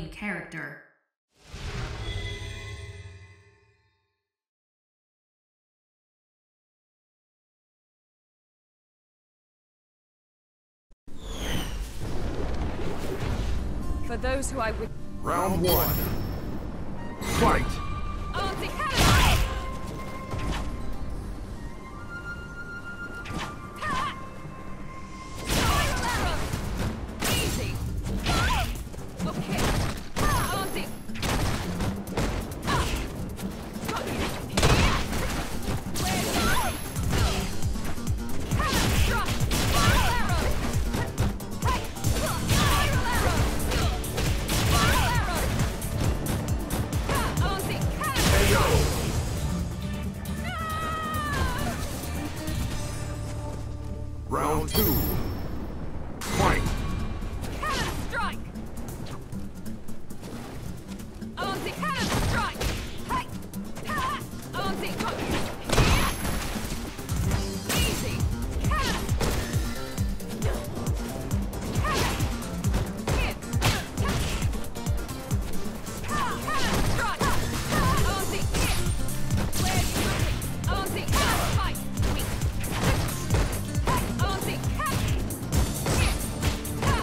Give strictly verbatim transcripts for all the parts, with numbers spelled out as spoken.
main character. For those who I would. Round one. Fight! Round two. Fight! Cannon strike! Auntie, cannon strike! Hey! Ha! Auntie, got you! Easy! Cannon! Cannon! Here! Ha! Cannon strike! Auntie, here! Where you looking? Auntie, cannon fight! Weak! Auntie, cannon! Here! Ha!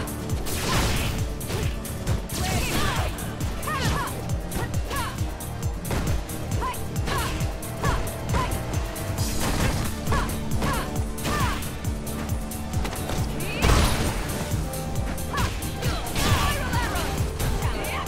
Where you looking? Cannon! Ha! Ha! Hey! Ha! Ha! Hey! Ha! Ha! Ha! Here! Ha! Spiral arrow! Here!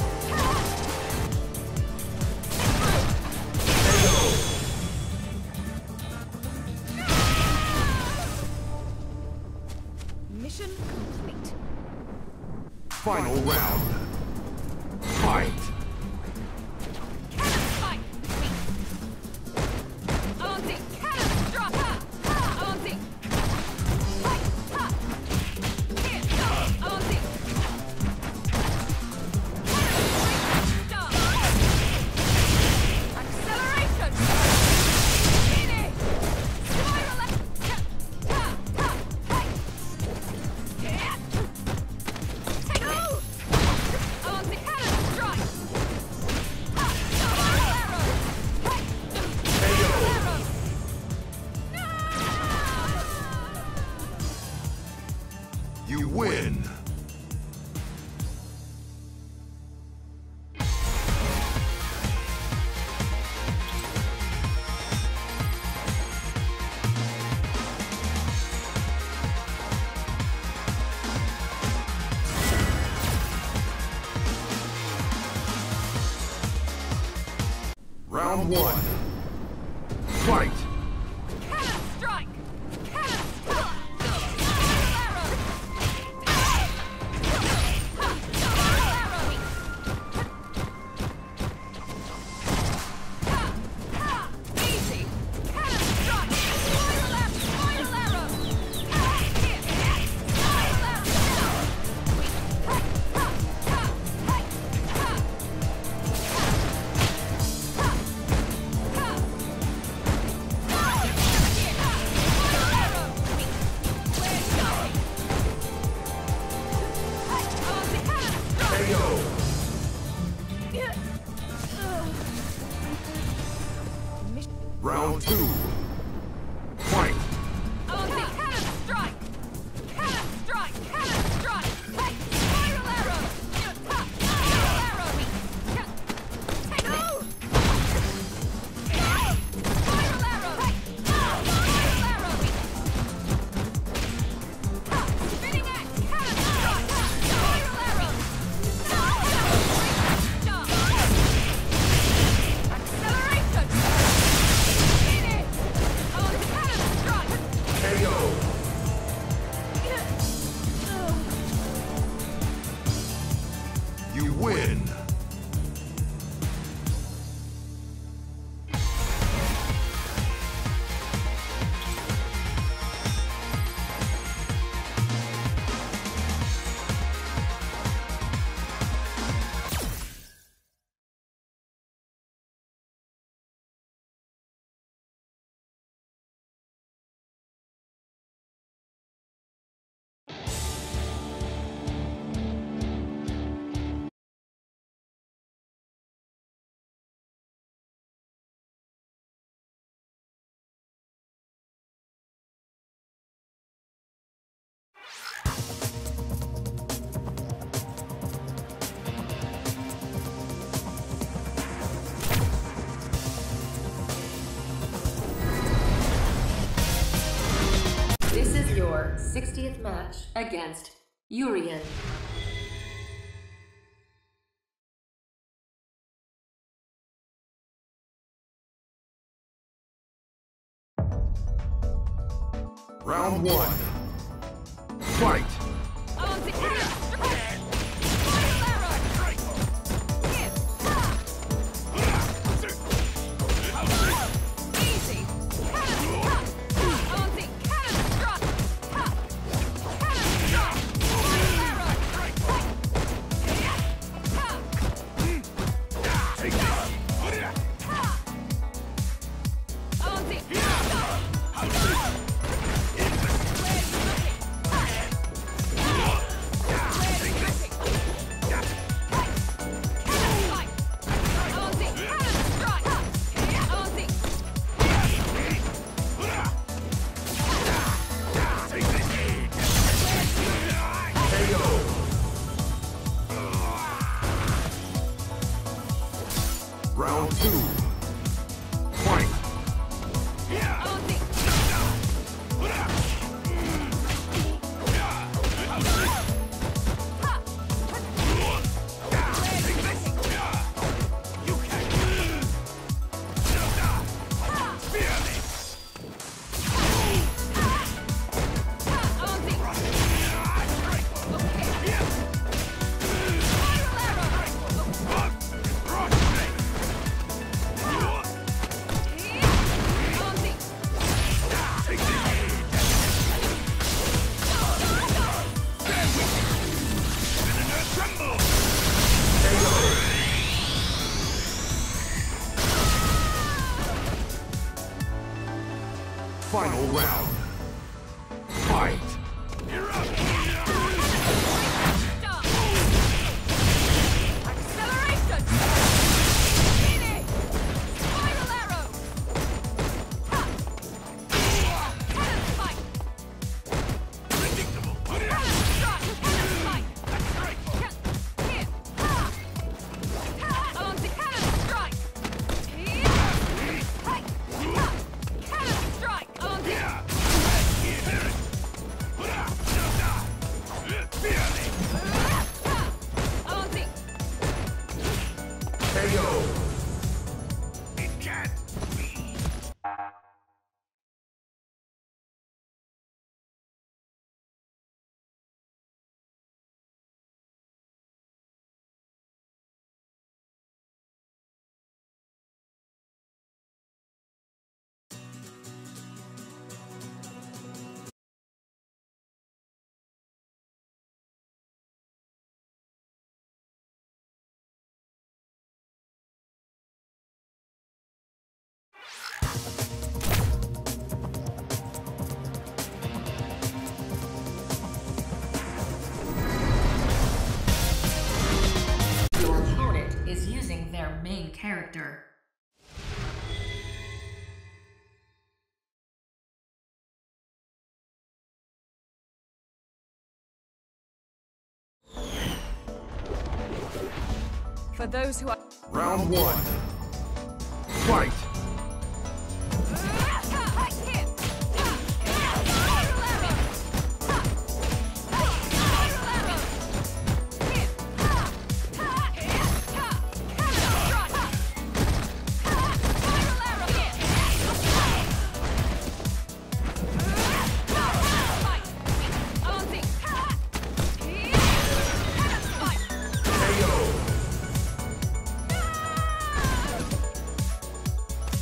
Mission complete. Final round. Fight! Cannon spike! Weak! Auntie, cannon drop! Ha! Ha! Auntie! Hey! Ha! Here! Go! Auntie! Cannon stop! Acceleration! Genie! Spiral a- Ha! Ha! Hey! Yeah! Take it! Auntie, cannon strike! Ha! Spiral arrow! Hey! Spiral arrow! You win! Round one. Fight! Cannon strike! Cannon strike! Spiral arrow! Ha! Spiral arrow! Ha! Ha! Easy! Cannon strike! Spiral arrow! Spiral arrow! Ha! Here! Spiral arrow! Ha! Ha! Ha! Hey! Ha! Round two. sixtieth match against Urien. Round one. Fight! On the strike! Fire arrow! Hit! Easy! Cannon! On the cannon strike! Cannon strike! Fire arrow! Take this! On the Round two. Fight! Final round. Fight! Acceleration! Finish! Spiral arrow! Ha! Cannon spike! Cannon strike! Cannon spike! Can- hit! Ha! Ha! On the cannon strike! Hit! Hey! Ha! Cannon strike! On the... Ha! On the... K O! Your opponent is using their main character. For those who are... Round one. Fight! K O!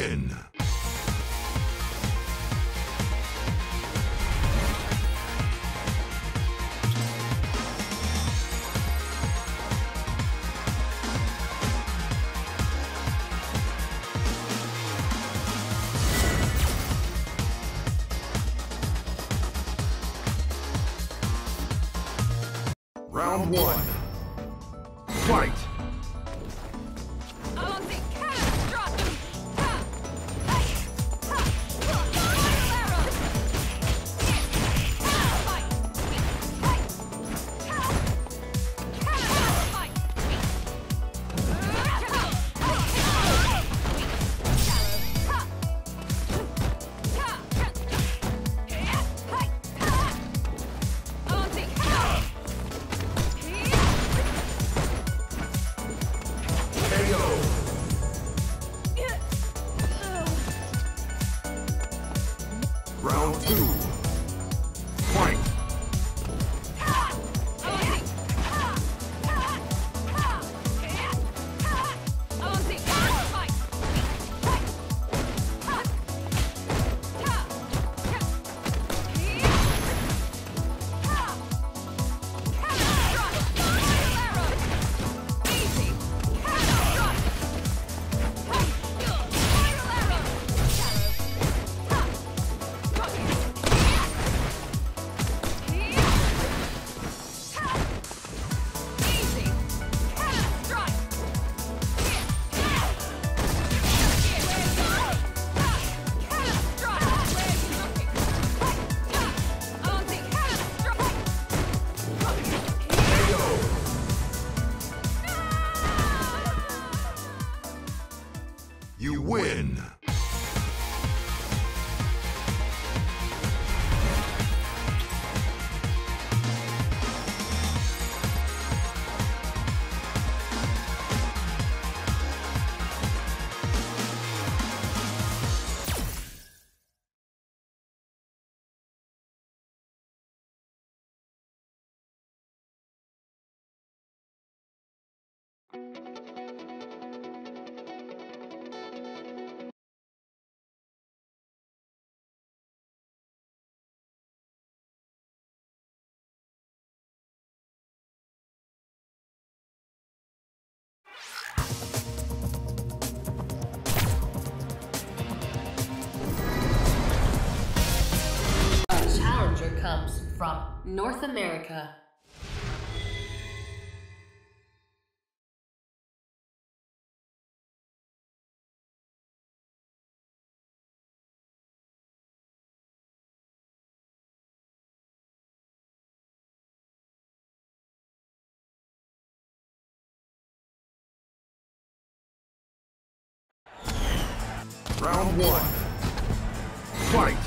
win. Round one. Fight! Round two. Fight! You win! Challenger comes from North America. Round one. Fight!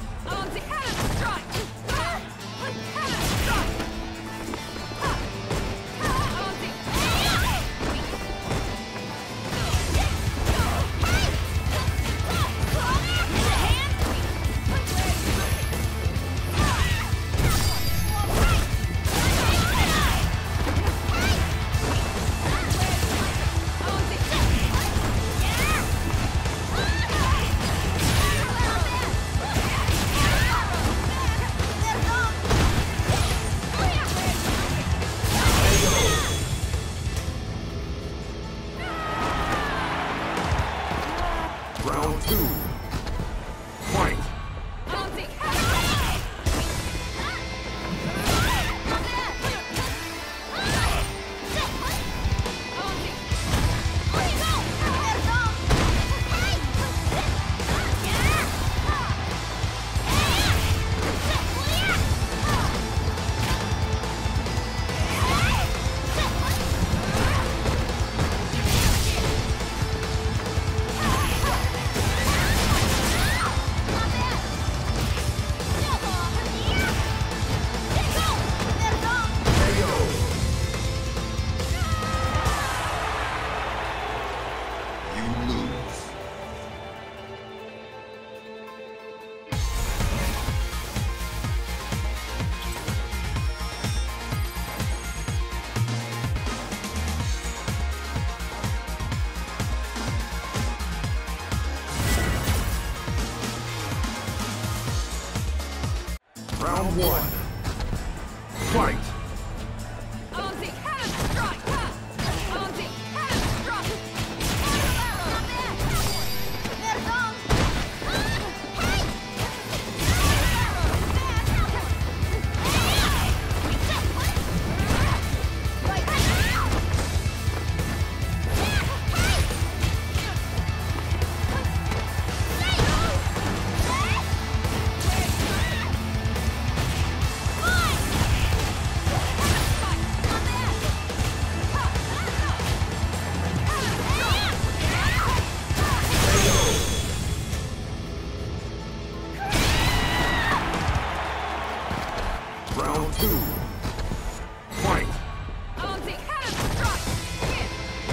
Round two. Fight! Round one. Fight! On the cannon strike! On the cannon strike! Round two. Fight! On the cannon strike! Hit!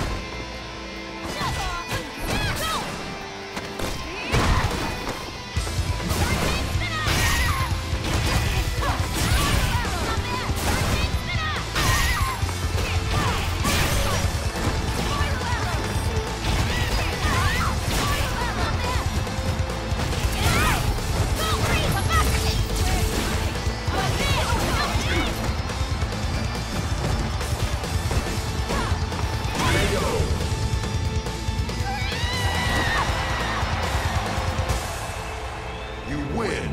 You win!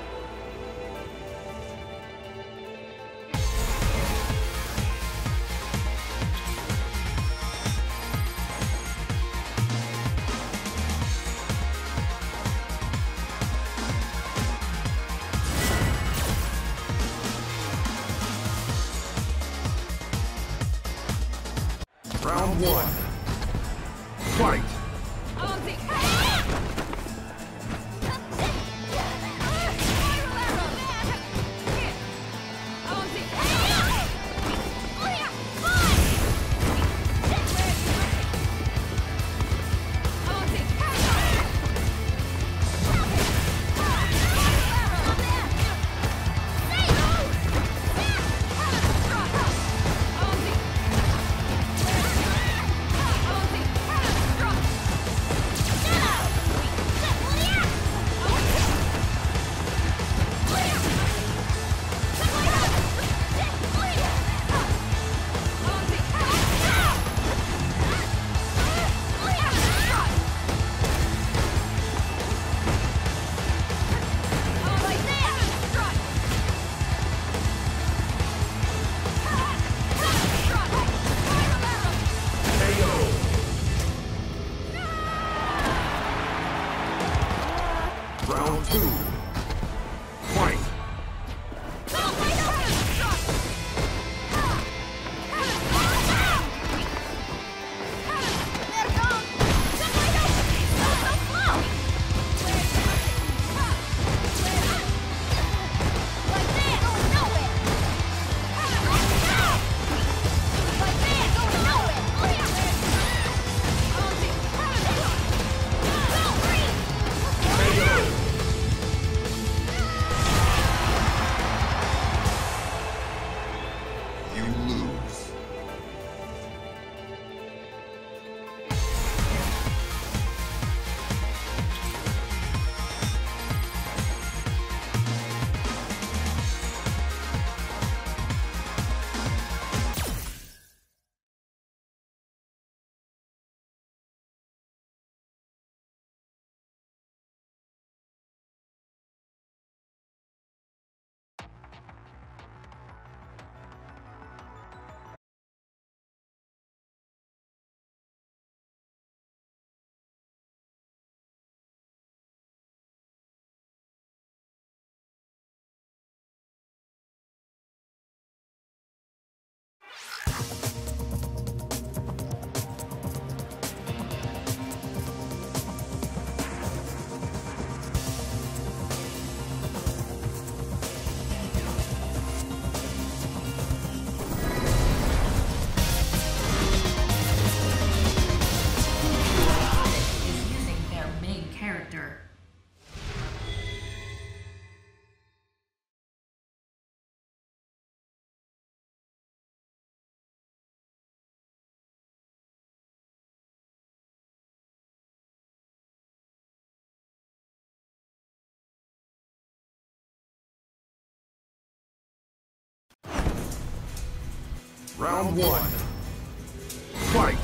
Round one. Fight! On the cannon! Spiral arrow! Hit! On the cannon! On the cannon! Round two. Fight! Round one. Fight!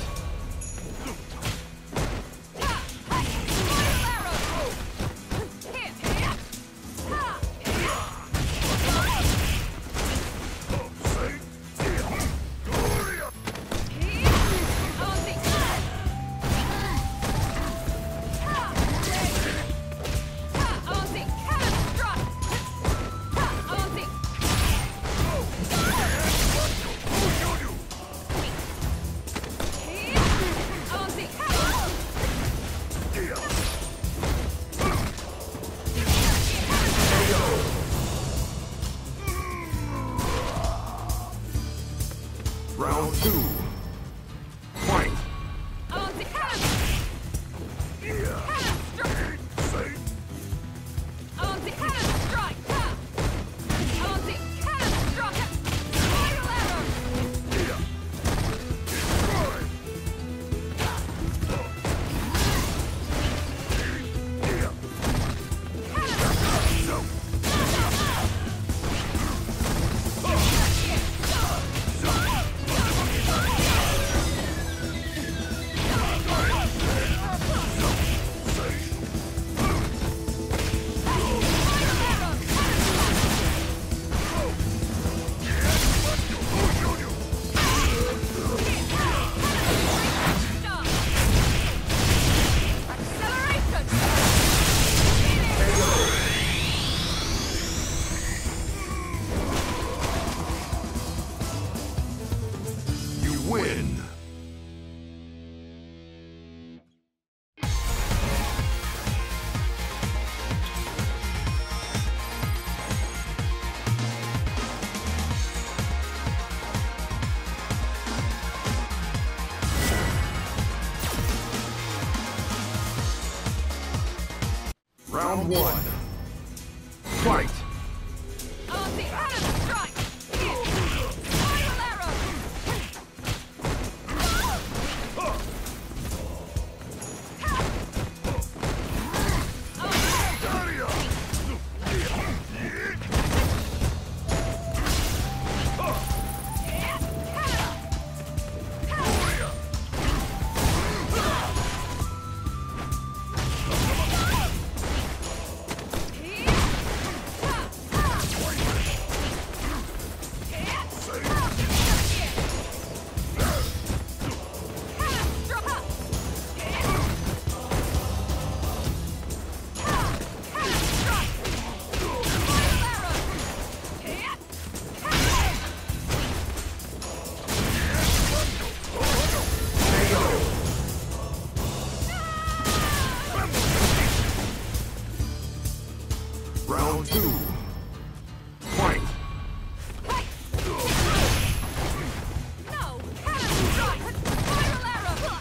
Round two. Fight! On the cannon! Cannon strike! On the cannon strike! On the cannon strike! Spiral arrow! Win! Round one. Fight! On the cannon strike! Spiral arrow! Round two. Fight! No! Cannon strike! Spiral arrow!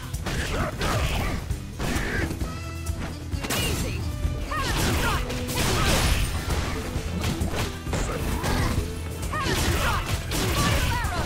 Easy! Cannon strike! Cannon strike! Spiral arrow!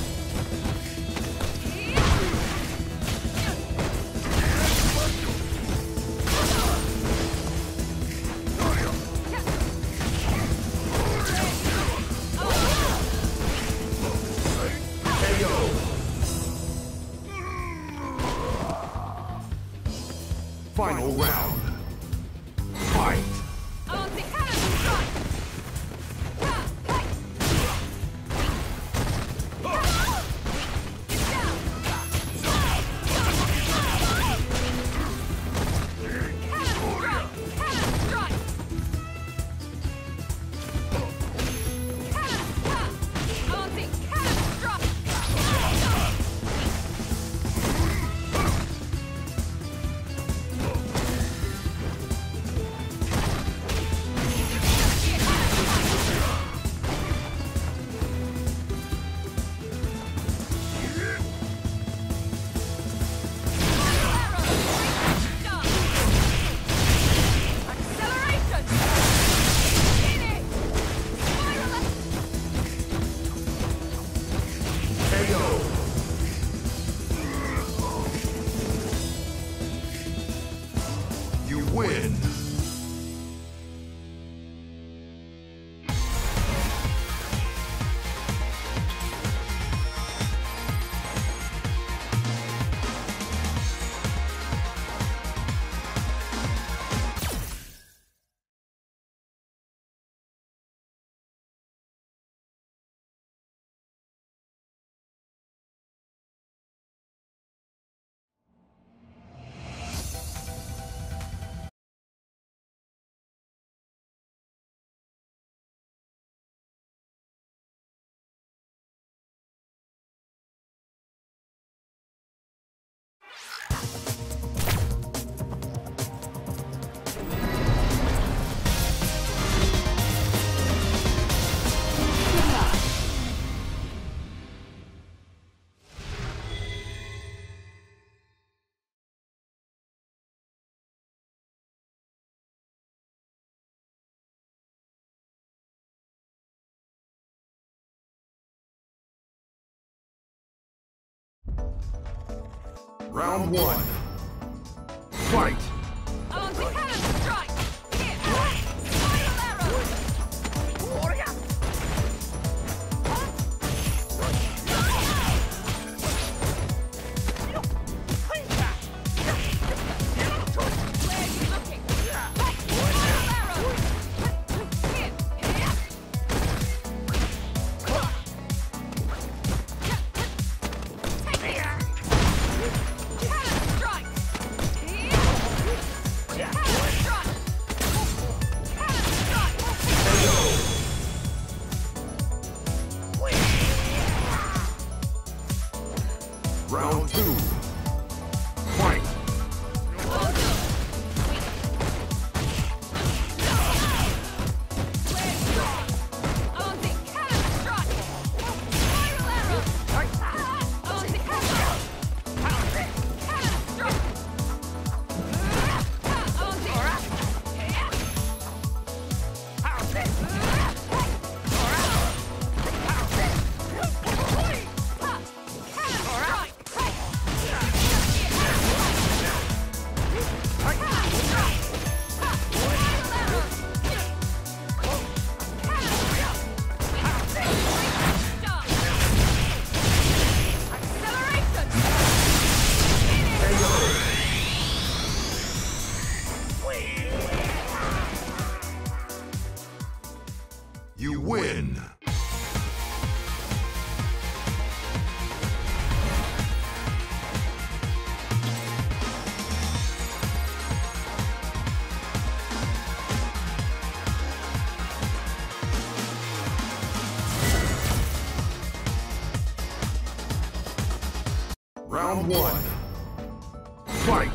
Final round. Fight! On the cannon strike! Get down! Cannon strike! Cannon strike! Cannon! On the cannon strike! You win! Round one. Fight! On the cannon strike! Hit! Spiral arrow! Where are you looking? Spiral arrow! Hit! Cannon strike! Round two. Fight! You win! Round one. Fight!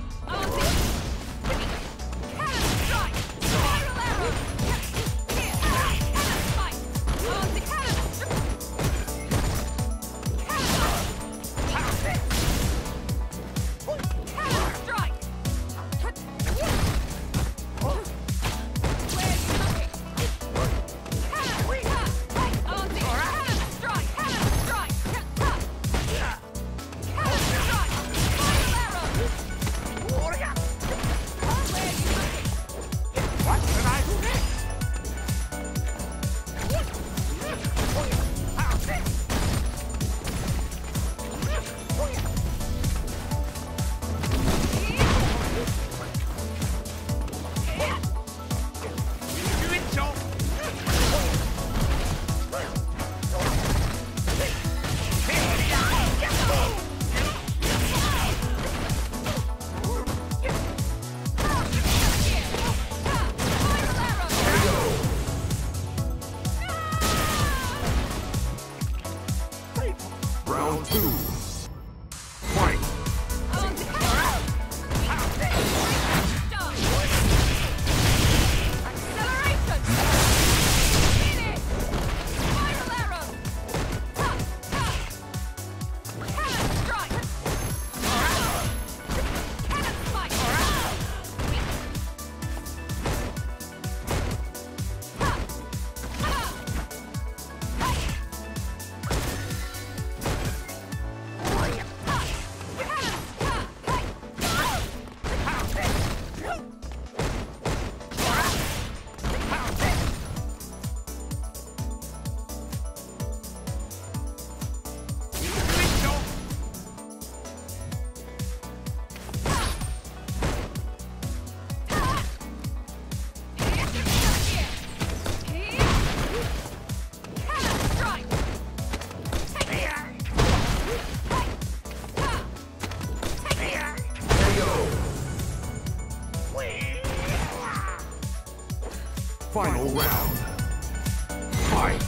Round two. Fight! Final round. Fight!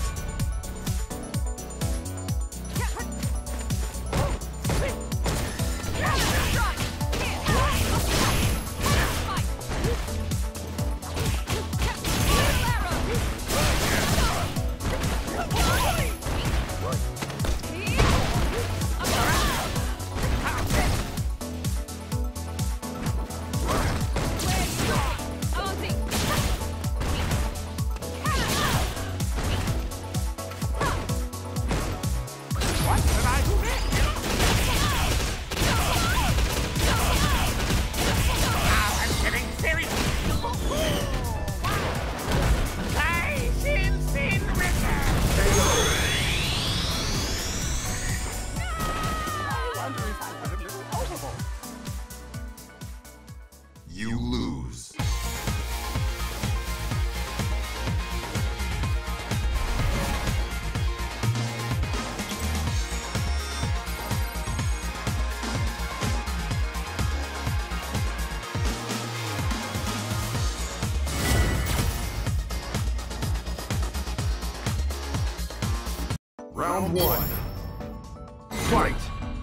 Round one. Fight!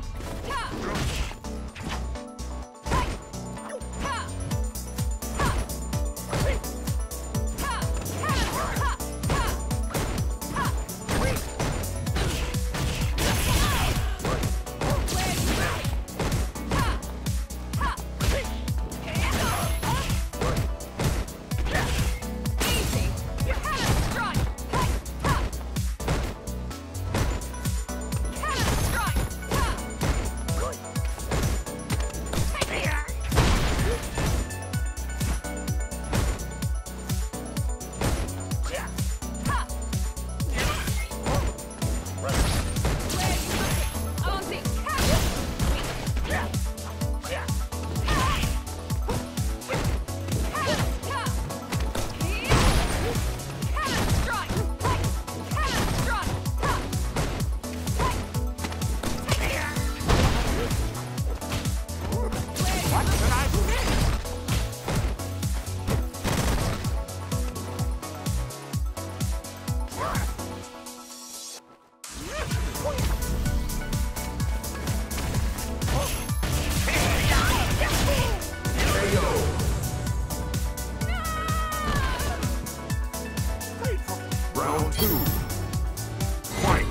Round two. Fight!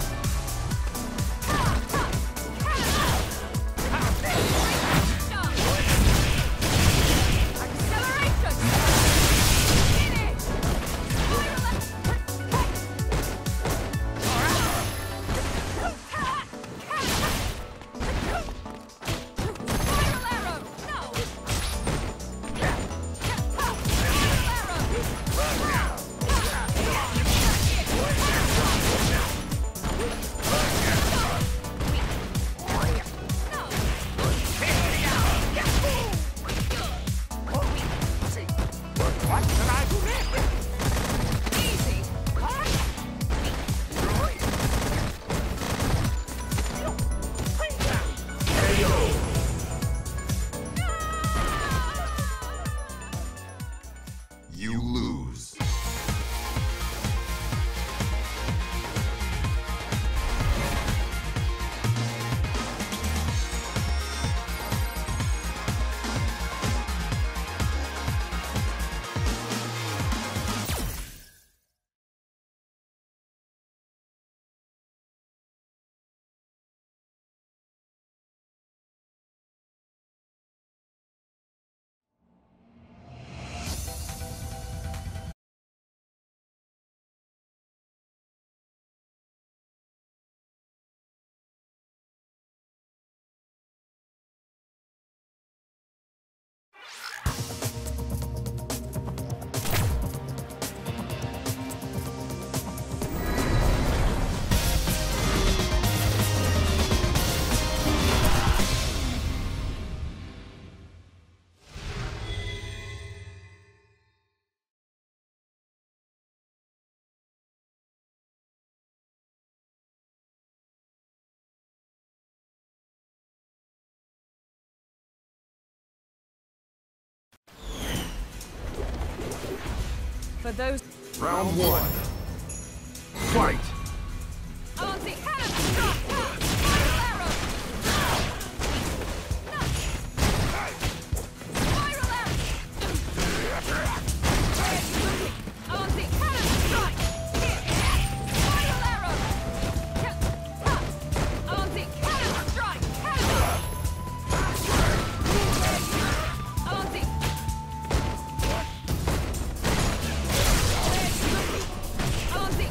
You lose. For those Round one. Fight! Auntie, cannon, drop, spiral arrow. Spiral arrow. Auntie, cannon, drop. Spiral arrow. Auntie, cannon, strike. Cannon. Auntie. Auntie.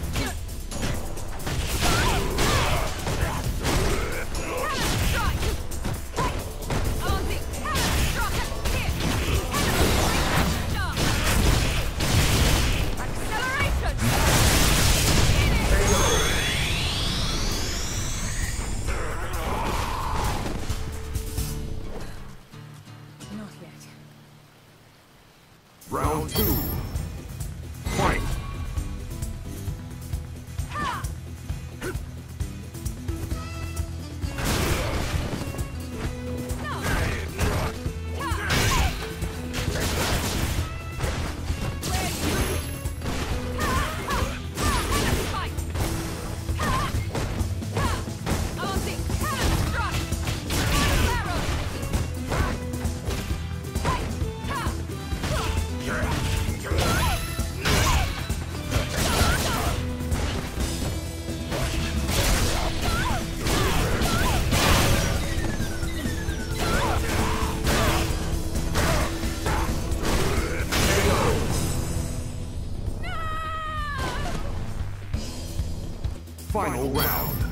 Round two. Fight! Fight! Final round.